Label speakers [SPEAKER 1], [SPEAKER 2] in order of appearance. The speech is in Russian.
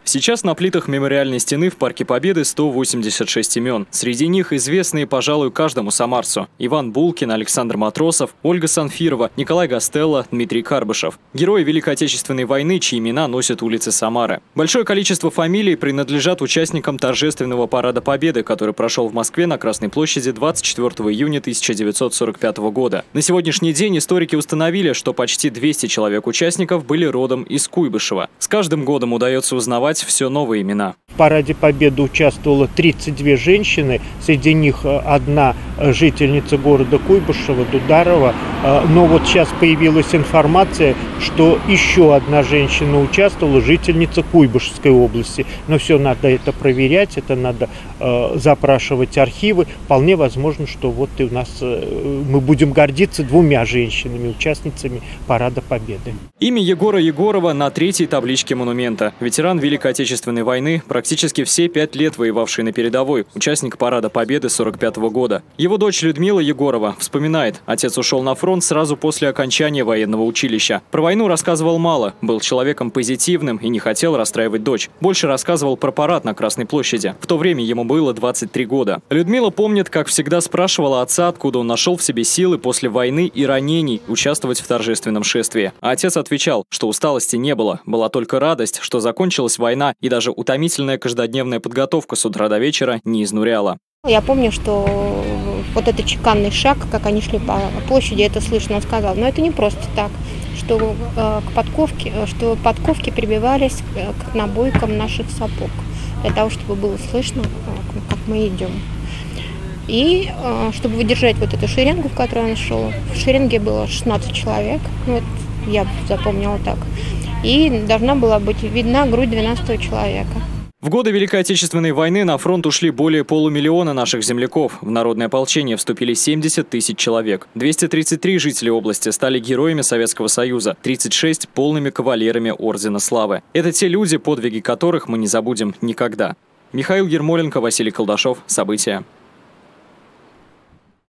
[SPEAKER 1] Сейчас на плитах мемориальной стены в Парке Победы 186 имен. Среди них известные, пожалуй, каждому самарцу. Иван Булкин, Александр Матросов, Ольга Санфирова, Николай Гастелло, Дмитрий Карбышев. Герои Великой Отечественной войны, чьи имена носят улицы Самары. Большое количество фамилий принадлежат участникам торжественного парада Победы, который прошел в Москве на Красной площади 24 июня 1945 года. На сегодняшний день историки установили, что почти 200 человек-участников были родом из Куйбышева. С каждым годом удается узнавать все новые имена.
[SPEAKER 2] В параде Победы участвовало 32 женщины, среди них одна жительница города Куйбышева, Дударова. Но вот сейчас появилась информация, что еще одна женщина участвовала, жительница Куйбышевской области. Но все надо это проверять, это надо запрашивать архивы. Вполне возможно, что вот и у нас мы будем гордиться двумя женщинами, участницами парада Победы.
[SPEAKER 1] Имя Егора Егорова на третьей табличке монумента. Ветеран Великой Отечественной войны, практически все 5 лет воевавший на передовой, участник парада Победы 1945 года. Его дочь Людмила Егорова вспоминает, отец ушел на фронт сразу после окончания военного училища. Про войну рассказывал мало, был человеком позитивным и не хотел расстраивать дочь. Больше рассказывал про парад на Красной площади. В то время ему было 23 года. Людмила помнит, как всегда спрашивала отца, откуда он нашел в себе силы после войны и ранений участвовать в торжественном шествии. А отец отвечал, что усталости не было, была только радость, что закончилась война, и даже утомительная каждодневная подготовка с утра до вечера не изнуряла.
[SPEAKER 3] Я помню, что вот этот чеканный шаг, как они шли по площади, это слышно, он сказал. Но это не просто так, что подковки прибивались к набойкам наших сапог, для того, чтобы было слышно, как мы идем. И чтобы выдержать вот эту шеренгу, в которой он шел, в шеренге было 16 человек, вот я запомнила так, и должна была быть видна грудь 12-го человека.
[SPEAKER 1] В годы Великой Отечественной войны на фронт ушли более полумиллиона наших земляков. В народное ополчение вступили 70 тысяч человек. 233 жителей области стали героями Советского Союза, 36 – полными кавалерами Ордена Славы. Это те люди, подвиги которых мы не забудем никогда. Михаил Ермоленко, Василий Колдашов. События.